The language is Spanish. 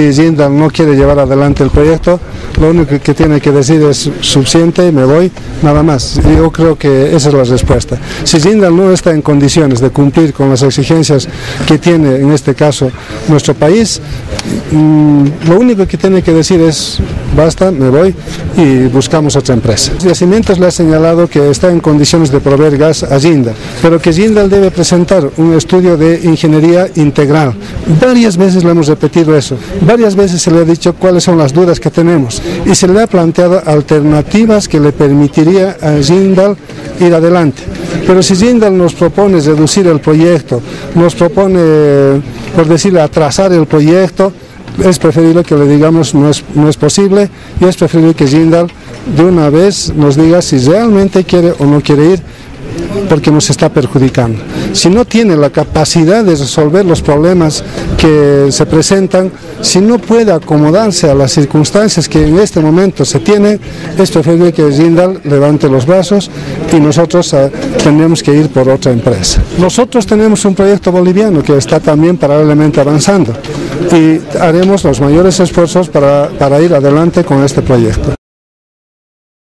si Jindal no quiere llevar adelante el proyecto, lo único que tiene que decir es suficiente, me voy, nada más. Yo creo que esa es la respuesta. Si Jindal no está en condiciones de cumplir con las exigencias que tiene en este caso nuestro país, lo único que tiene que decir es basta, me voy y buscamos otra empresa. Yacimientos le ha señalado que está en condiciones de proveer gas a Jindal, pero que Jindal debe presentar un estudio de ingeniería integral. Varias veces le hemos repetido eso, varias veces se le ha dicho cuáles son las dudas que tenemos y se le ha planteado alternativas que le permitiría a Jindal ir adelante. Pero si Jindal nos propone reducir el proyecto, nos propone, por decirle, atrasar el proyecto, es preferible que le digamos no es posible, y es preferible que Jindal de una vez nos diga si realmente quiere o no quiere ir, porque nos está perjudicando. Si no tiene la capacidad de resolver los problemas que se presentan, si no puede acomodarse a las circunstancias que en este momento se tienen, es preferible que Jindal levante los brazos y nosotros tendremos que ir por otra empresa. Nosotros tenemos un proyecto boliviano que está también paralelamente avanzando y haremos los mayores esfuerzos para ir adelante con este proyecto.